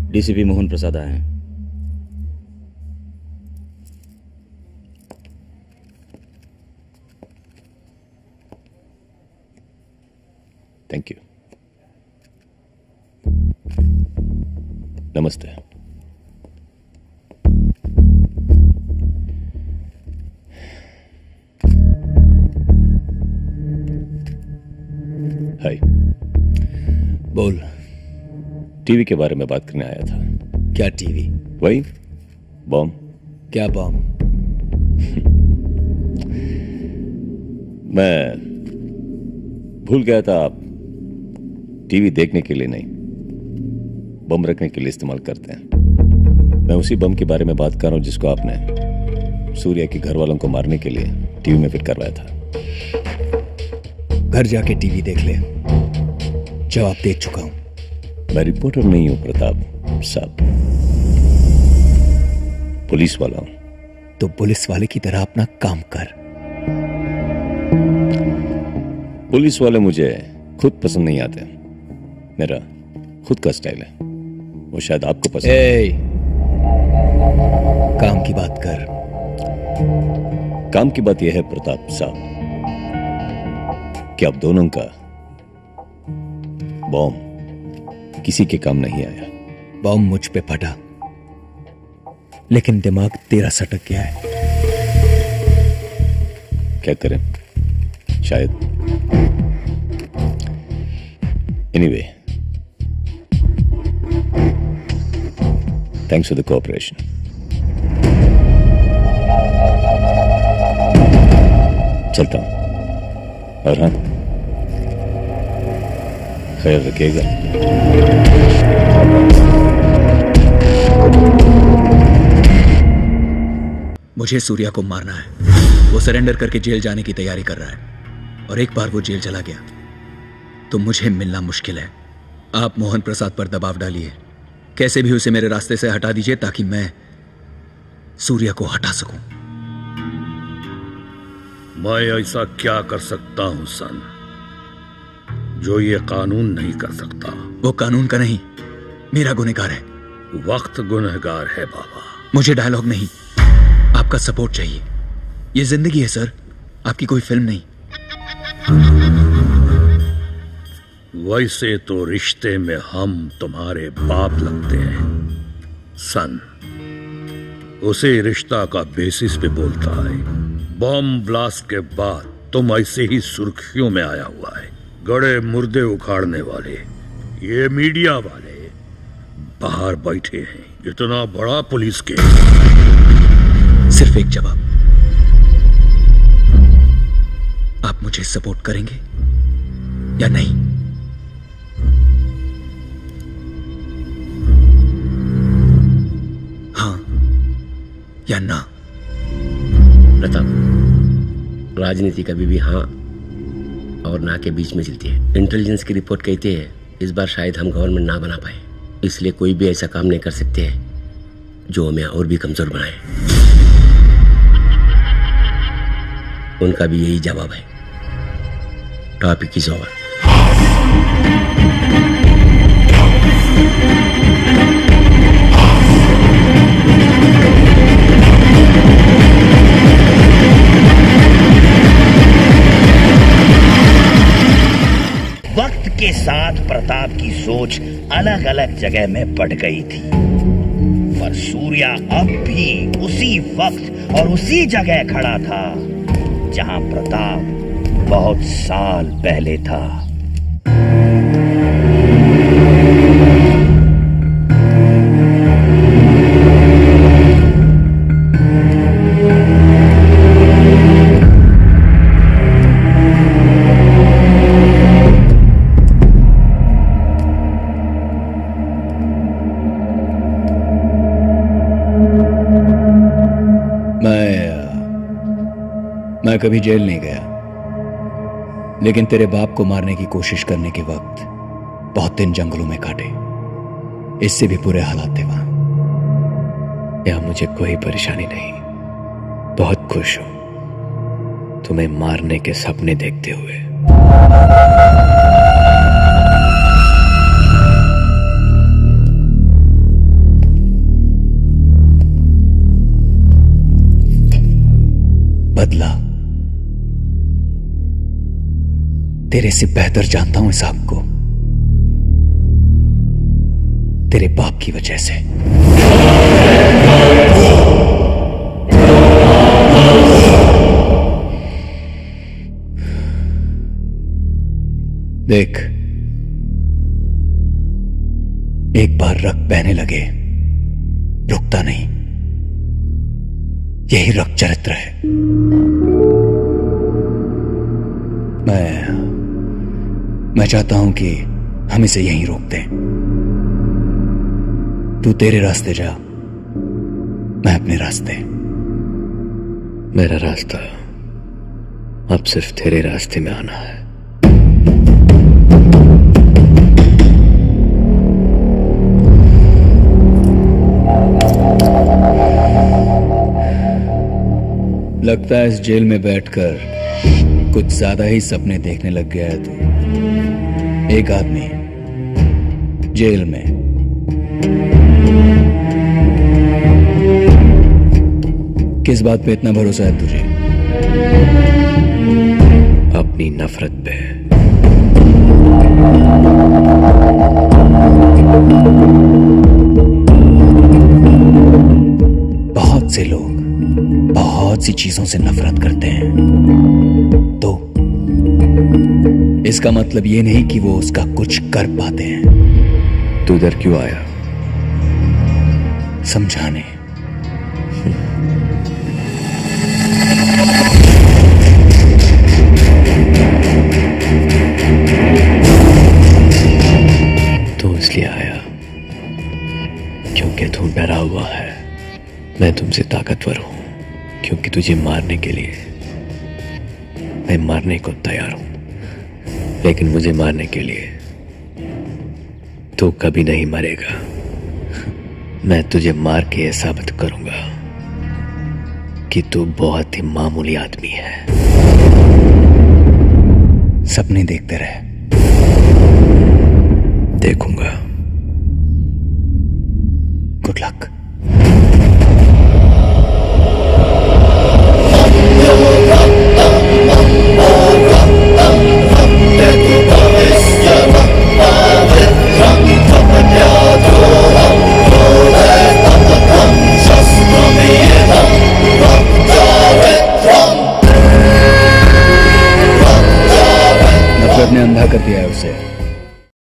DCP Mohan Prasad आए हैं। Thank you. नमस्ते। हाय। बोल। टीवी के बारे में बात करने आया था। क्या टीवी? वही बॉम्ब। क्या बॉम्ब? मैं भूल गया था आप टीवी देखने के लिए नहीं, बम रखने के लिए इस्तेमाल करते हैं। मैं उसी बम के बारे में बात कर रहा हूं जिसको आपने सूर्या के घर वालों को मारने के लिए टीवी में फिट करवाया था। घर जाके टीवी देख ले, जवाब दे चुका हूं। मैं रिपोर्टर नहीं हूं प्रताप साहब, पुलिस वाला हूं। तो पुलिस वाले की तरह अपना काम कर। पुलिस वाले मुझे खुद पसंद नहीं आते। मेरा खुद का स्टाइल है, वो शायद आपको पसंद है। काम की बात कर। काम की बात यह है प्रताप साहब कि आप दोनों का बॉम्ब किसी के काम नहीं आया। बॉम्ब मुझ पे फटा, लेकिन दिमाग तेरा सटक गया है। क्या करें, शायद। Anyway, thanks for the cooperation. चलता हूं। और हाँ, ख्याल रखिएगा। मुझे सूर्या को मारना है। वो सरेंडर करके जेल जाने की तैयारी कर रहा है, और एक बार वो जेल चला गया तो मुझे मिलना मुश्किल है। आप मोहन प्रसाद पर दबाव डालिए, कैसे भी उसे मेरे रास्ते से हटा दीजिए ताकि मैं सूर्या को हटा सकूं। मैं ऐसा क्या कर सकता हूं सन, जो ये कानून नहीं कर सकता? वो कानून का नहीं, मेरा गुनहगार है। वक्त गुनहगार है बाबा। मुझे डायलॉग नहीं, आपका सपोर्ट चाहिए। ये जिंदगी है सर, आपकी कोई फिल्म नहीं। वैसे तो रिश्ते में हम तुम्हारे बाप लगते हैं सन। उसे रिश्ता का बेसिस पे बोलता है। बॉम्ब ब्लास्ट के बाद तुम ऐसे ही सुर्खियों में आया हुआ है। गड़े मुर्दे उखाड़ने वाले ये मीडिया वाले बाहर बैठे हैं, इतना बड़ा पुलिस केस। सिर्फ एक जवाब, आप मुझे सपोर्ट करेंगे या नहीं? हाँ या ना? प्रताप, राजनीति कभी भी हाँ और ना के बीच में चलती है। इंटेलिजेंस की रिपोर्ट कहती है इस बार शायद हम गवर्नमेंट ना बना पाए, इसलिए कोई भी ऐसा काम नहीं कर सकते हैं जो हमें और भी कमजोर बनाए। उनका भी यही जवाब है। Topic is over. वक्त के साथ प्रताप की सोच अलग अलग जगह में बढ़ गई थी, पर सूर्या अब भी उसी वक्त और उसी जगह खड़ा था जहां प्रताप बहुत साल पहले था। मैं कभी जेल नहीं गया, लेकिन तेरे बाप को मारने की कोशिश करने के वक्त बहुत दिन जंगलों में काटे। इससे भी बुरे हालात थे वहां। यहां मुझे कोई परेशानी नहीं, बहुत खुश हूं तुम्हें मारने के सपने देखते हुए। बदला तेरे से बेहतर जानता हूं इस आग को, तेरे बाप की वजह से। देख, एक बार रक्त बहने लगे रुकता नहीं, यही रक्त चरित्र है। मैं चाहता हूं कि हम इसे यहीं रोक दें। तू तेरे रास्ते जा, मैं अपने रास्ते। मेरा रास्ता अब सिर्फ तेरे रास्ते में आना है। लगता है इस जेल में बैठकर कुछ ज्यादा ही सपने देखने लग गया है तू। एक आदमी जेल में, किस बात पे इतना भरोसा है तुझे? अपनी नफरत पे। बहुत से लोग बहुत सी चीजों से नफरत करते हैं, तो इसका मतलब ये नहीं कि वो उसका कुछ कर पाते हैं। तू इधर क्यों आया? समझाने। तू इसलिए आया क्योंकि तू डरा हुआ है। मैं तुमसे ताकतवर हूं क्योंकि तुझे मारने के लिए मैं मारने को तैयार हूं, लेकिन मुझे मारने के लिए तू कभी नहीं मरेगा। मैं तुझे मार के यह साबित करूंगा कि तू बहुत ही मामूली आदमी है। सपने देखते रहे। देखूंगा।